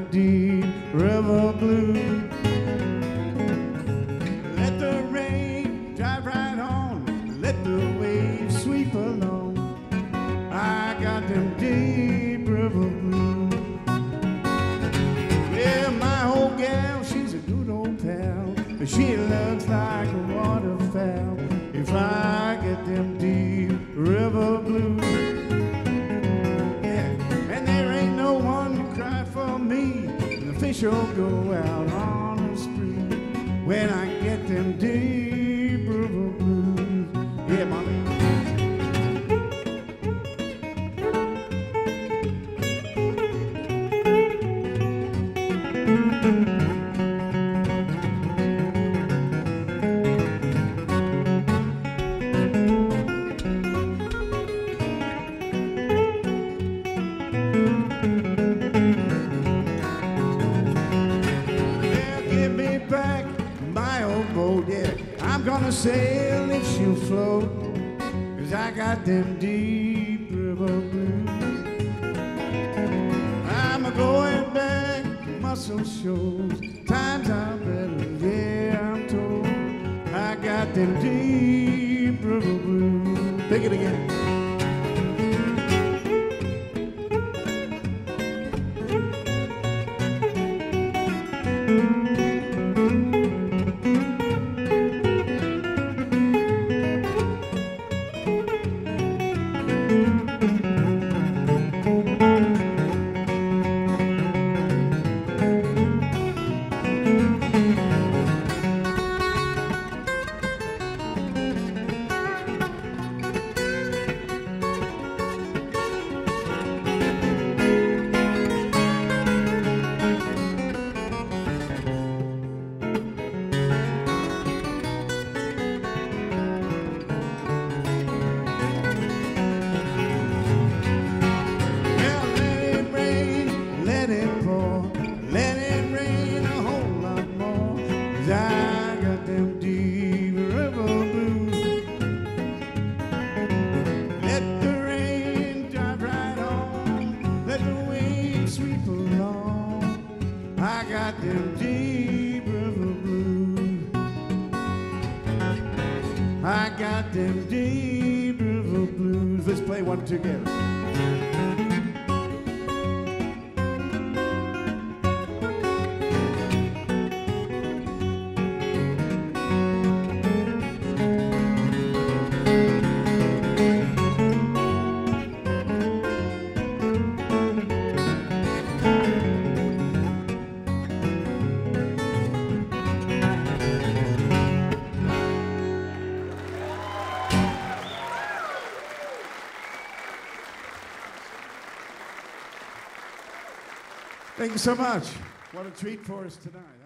deep river blues. Let the rain drive right on, let the waves sweep along. I got them deep river blues. Yeah, my old gal, she's a good old pal, but she looks like a waterfowl if I get them deep river blues. Yeah, and there ain't no one to cry for me, and the fish will go out on the spree when I get them deep river blues. Yeah, mommy. I'm gonna sail if she'll float, 'cause I got them deep river blues. I'm a-going back to Muscle Shoals, times are better, yeah, I'm told. I got them deep river blues. Take it again. I got them deep river blues. Let the rain drive right on, let the waves sweep along. I got them deep river blues. I got them deep river blues. Let's play one together. Thank you so much. What a treat for us tonight.